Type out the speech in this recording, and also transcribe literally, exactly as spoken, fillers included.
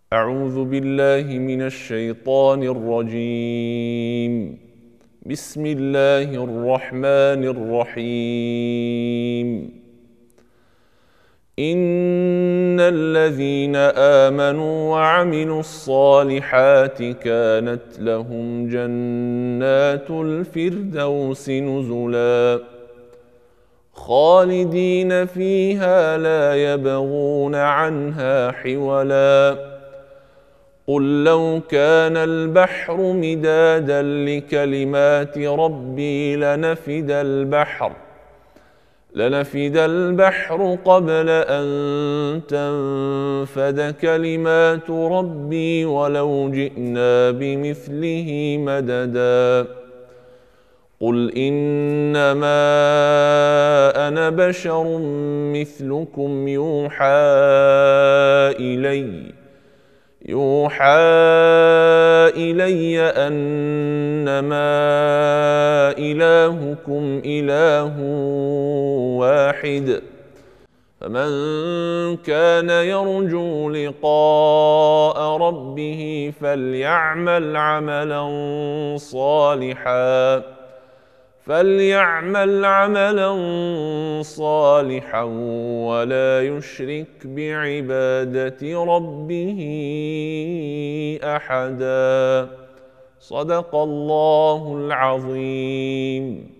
أعوذ بالله من الشيطان الرجيم. بسم الله الرحمن الرحيم. إن الذين آمنوا وعملوا الصالحات كانت لهم جنات الفردوس نزلا خالدين فيها لا يبغون عنها حولا. قل لو كان البحر مدادا لكلمات ربي لنفد البحر لنفد البحر قبل أن تنفد كلمات ربي ولو جئنا بمثله مددا. قل إنما أنا بشر مثلكم يوحى إلي يوحى إلي أنما إلهكم إله واحد. فمن كان يرجو لقاء ربه فليعمل عملا صالحا فليعمل عملا صالحا ولا يشرك بعبادة ربه أحدا. صدق الله العظيم.